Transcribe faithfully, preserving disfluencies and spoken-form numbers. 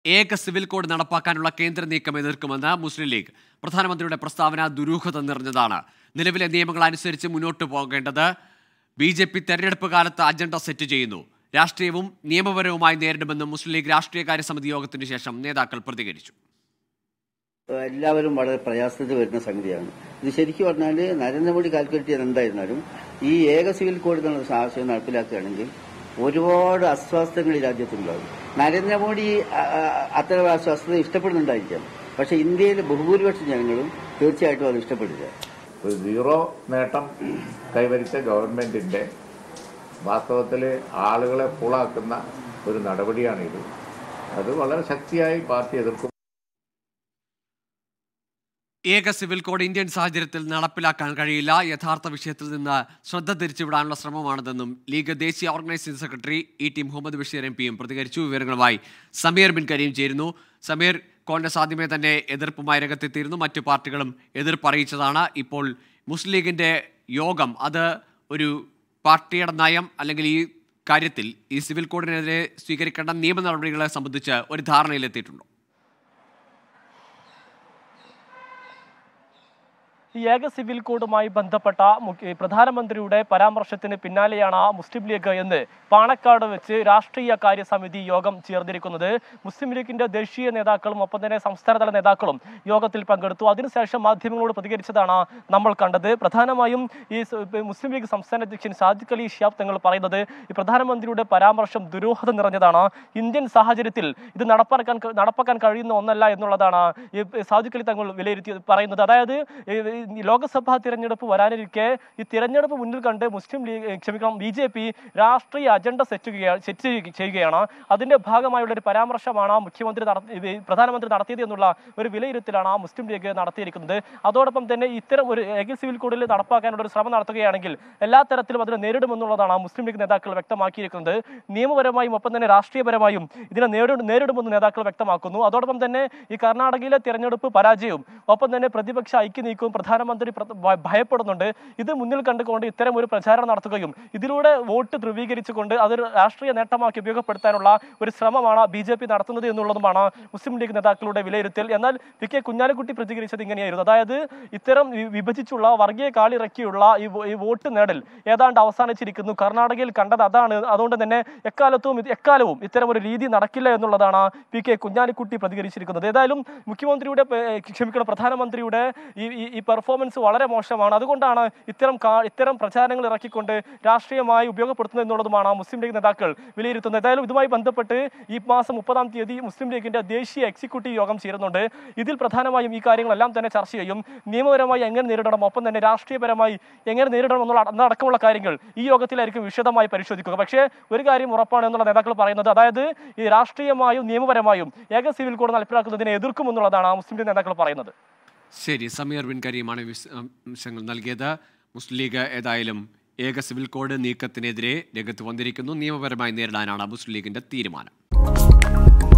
ഏക civil code നടപ്പാക്കാനുള്ള കേന്ദ്ര നീക്കം എതിർക്കുമെന്ന് മുസ്ലിം ലീഗ്. പ്രധാനമന്ത്രിയുടെ പ്രസ്താവന ദുരൂഹത നിറഞ്ഞതാണ്. നിലവിലെ നിയമങ്ങൾ അനുസരിച്ച് മുന്നോട്ട് പോകേണ്ടത് ബി ജെ പി തെരഞ്ഞെടുപ്പ് കാലത്ത് അജണ്ട സെറ്റ് ചെയ്യുന്നു. രാഷ്ട്രീയവും നിയമപരവുമായി നേരിടുമെന്നും മുസ്ലിം ലീഗ് രാഷ്ട്രീയകാര്യ സമിതി യോഗത്തിന് ശേഷം നേതാക്കൾ പ്രതികരിച്ചു. എല്ലാവരും വളരെ പ്രയാസത്തിൽ വരുന്ന സംഗതിയാണ് ഇത്. ശരിക്കും പറഞ്ഞാൽ നരേന്ദ്രമോദി കാൽക്കുലേറ്റ് ചെയ്യാൻ എന്തായിരുന്നാലും ഈ ഏക സിവിൽ കോഡ് എന്നുള്ള ആശയം നടപ്പിലാക്കുകയാണെങ്കിൽ ഒരുപാട് അസ്വാസ്ഥ്യങ്ങൾ ഈ രാജ്യത്തുണ്ടാകും. നരേന്ദ്രമോദി അത്തരം അസ്വസ്ഥത ഇഷ്ടപ്പെടുന്നുണ്ടായിരിക്കാം, പക്ഷെ ഇന്ത്യയിലെ ബഹുഭൂരിപക്ഷം ജനങ്ങളും തീർച്ചയായിട്ടും അത് ഇഷ്ടപ്പെടില്ല. ഒരു സീറോ നേട്ടം കൈവരിച്ച ഗവൺമെന്റിന്റെ വാസ്തവത്തിൽ ആളുകളെ പൂളാക്കുന്ന ഒരു നടപടിയാണിത്. അത് വളരെ ശക്തിയായി പാർട്ടി എതിർക്കും. ഏക സിവിൽ കോഡ് ഇന്ത്യൻ സാഹചര്യത്തിൽ നടപ്പിലാക്കാൻ കഴിയില്ല. യഥാർത്ഥ വിഷയത്തിൽ നിന്ന് ശ്രദ്ധ തിരിച്ചുവിടാനുള്ള ശ്രമമാണിതെന്നും ലീഗ് ദേശീയ organising secretary E T Muhammad Basheer M പിയും പ്രതികരിച്ചു. വിവരങ്ങളുമായി സമീർ ബിൻ കരീം ചേരുന്നു. സമീർ, കോൺഗ്രസ് ആദ്യമേ തന്നെ എതിർപ്പുമായി രംഗത്തെത്തിയിരുന്നു. മറ്റു പാർട്ടികളും എതിർപ്പ് അറിയിച്ചതാണ്. ഇപ്പോൾ മുസ്ലിം ലീഗിന്റെ യോഗം അത് ഒരു പാർട്ടിയുടെ നയം അല്ലെങ്കിൽ ഈ കാര്യത്തിൽ ഈ സിവിൽ കോഡിനെതിരെ സ്വീകരിക്കേണ്ട നിയമ നടപടികളെ സംബന്ധിച്ച് ഒരു ധാരണയിലെത്തിയിട്ടുണ്ടോ? ഈ ഏക സിവിൽ കോഡുമായി ബന്ധപ്പെട്ട പ്രധാനമന്ത്രിയുടെ പരാമർശത്തിന് പിന്നാലെയാണ് മുസ്ലിം ലീഗ് എന്ന് പാണക്കാട് വെച്ച് രാഷ്ട്രീയ കാര്യ സമിതി യോഗം ചേർന്നിരിക്കുന്നത്. മുസ്ലിം ലീഗിന്റെ ദേശീയ നേതാക്കളും ഒപ്പം തന്നെ സംസ്ഥാനതല നേതാക്കളും യോഗത്തിൽ പങ്കെടുത്തു. അതിനുശേഷം മാധ്യമങ്ങളോട് പ്രതികരിച്ചതാണ് നമ്മൾ കണ്ടത്. പ്രധാനമായും ഈ മുസ്ലിം ലീഗ് സംസ്ഥാന അധ്യക്ഷൻ സാദിഖ് അലി ശിഹാബ് തങ്ങൾ പറയുന്നത് ഈ പ്രധാനമന്ത്രിയുടെ പരാമർശം ദുരൂഹത നിറഞ്ഞതാണ്. ഇന്ത്യൻ സാഹചര്യത്തിൽ ഇത് നടപ്പാക്കാൻ നടപ്പാക്കാൻ കഴിയുന്ന ഒന്നല്ല എന്നുള്ളതാണ് ഈ സാദിഖ് അലി തങ്ങൾ വിലയിരുത്തി പറയുന്നത്. അതായത് ലോക്സഭാ തിരഞ്ഞെടുപ്പ് വരാനിരിക്കെ ഈ തിരഞ്ഞെടുപ്പ് മുന്നിൽ കണ്ട് മുസ്ലിം ലീഗ് ക്ഷമിക്കണം ബി ജെ പി രാഷ്ട്രീയ അജണ്ട സെറ്റ് സെറ്റ് ചെയ്യുകയാണ്. അതിന്റെ ഭാഗമായുള്ള ഒരു പരാമർശമാണ് മുഖ്യമന്ത്രി പ്രധാനമന്ത്രി നടത്തിയത് എന്നുള്ള ഒരു വിലയിരുത്തലാണ് മുസ്ലിം ലീഗ് നടത്തിയിരിക്കുന്നത്. അതോടൊപ്പം തന്നെ ഇത്തരം ഒരു ഏക സിവിൽ കോഡിൽ നടപ്പാക്കാനുള്ള ഒരു ശ്രമം നടത്തുകയാണെങ്കിൽ എല്ലാ തരത്തിലും അതിനെ നേരിടുമെന്നുള്ളതാണ് മുസ്ലിം ലീഗ് നേതാക്കൾ വ്യക്തമാക്കിയിരിക്കുന്നത്. നിയമപരമായും ഒപ്പം തന്നെ രാഷ്ട്രീയപരമായും ഇതിനെ നേരിടും നേരിടുമെന്ന് നേതാക്കൾ വ്യക്തമാക്കുന്നു. അതോടൊപ്പം തന്നെ ഈ കർണാടകയിലെ തിരഞ്ഞെടുപ്പ് പരാജയവും ഒപ്പം തന്നെ പ്രതിപക്ഷ ഐക്യനീക്കവും പ്രധാനമന്ത്രി ഭയപ്പെടുന്നുണ്ട്. ഇത് മുന്നിൽ കണ്ടുകൊണ്ട് ഇത്തരം ഒരു പ്രചാരണം നടത്തുകയും ഇതിലൂടെ വോട്ട് ധ്രുവീകരിച്ചുകൊണ്ട് അതൊരു രാഷ്ട്രീയ നേട്ടമാക്കി ഉപയോഗപ്പെടുത്താനുള്ള ഒരു ശ്രമമാണ് ബി ജെ പി നടത്തുന്നത് എന്നുള്ളതുമാണ് മുസ്ലിം ലീഗ് നേതാക്കളുടെ വിലയിരുത്തൽ. എന്നാൽ പി കെ കുഞ്ഞാലിക്കുട്ടി പ്രതികരിച്ചത് ഇങ്ങനെയായിരുന്നു. അതായത് ഇത്തരം വിഭജിച്ചുള്ള വർഗീയ കാളിറക്കിയുള്ള ഈ വോട്ട് നേടൽ ഏതാണ്ട് അവസാനിച്ചിരിക്കുന്നു. കർണാടകയിൽ കണ്ടത് അതാണ്. അതുകൊണ്ട് തന്നെ എക്കാലത്തും എക്കാലവും ഇത്തരം ഒരു രീതി നടക്കില്ല എന്നുള്ളതാണ് പി കെ കുഞ്ഞാലിക്കുട്ടി പ്രതികരിച്ചിരിക്കുന്നത്. ഏതായാലും മുഖ്യമന്ത്രിയുടെ ക്ഷമിക്കണം പ്രധാനമന്ത്രിയുടെ ഈ ഈ പെർഫോമൻസ് വളരെ മോശമാണ്. അതുകൊണ്ടാണ് ഇത്തരം ഇത്തരം പ്രചാരണങ്ങൾ ഇറക്കിക്കൊണ്ട് രാഷ്ട്രീയമായി ഉപയോഗപ്പെടുത്തുന്നത് എന്നുള്ളതുമാണ് മുസ്ലിം ലീഗ് നേതാക്കൾ വിലയിരുത്തുന്നത്. ഏതായാലും ഇതുമായി ബന്ധപ്പെട്ട് ഈ മാസം മുപ്പതാം തീയതി മുസ്ലിം ലീഗിന്റെ ദേശീയ എക്സിക്യൂട്ടീവ് യോഗം ചേരുന്നുണ്ട്. ഇതിൽ പ്രധാനമായും ഈ കാര്യങ്ങളെല്ലാം തന്നെ ചർച്ച ചെയ്യും. നിയമപരമായി എങ്ങനെ നേരിടണം, ഒപ്പം തന്നെ രാഷ്ട്രീയപരമായി എങ്ങനെ നേരിടണം എന്നുള്ള അടക്കമുള്ള കാര്യങ്ങൾ ഈ യോഗത്തിലായിരിക്കും വിശദമായി പരിശോധിക്കുക. പക്ഷേ ഒരു കാര്യം ഉറപ്പാണ് എന്നുള്ള നേതാക്കൾ പറയുന്നത്, അതായത് ഈ രാഷ്ട്രീയമായും നിയമപരമായും ഏക സിവിൽ കോഡ് നടപ്പിലാക്കുന്നതിനെ എതിർക്കുമെന്നുള്ളതാണ് മുസ്ലിം ലീഗ് നേതാക്കൾ പറയുന്നത്. ശരി, സമീർ ബിൻ കരീമാണ് വിശദാംശങ്ങൾ നൽകിയത്. മുസ്ലിം ലീഗ് ഏതായാലും ഏക സിവിൽ കോഡ് നീക്കത്തിനെതിരെ രംഗത്ത് വന്നിരിക്കുന്നു. നിയമപരമായി നേരിടാനാണ് മുസ്ലിം ലീഗിന്റെ തീരുമാനം.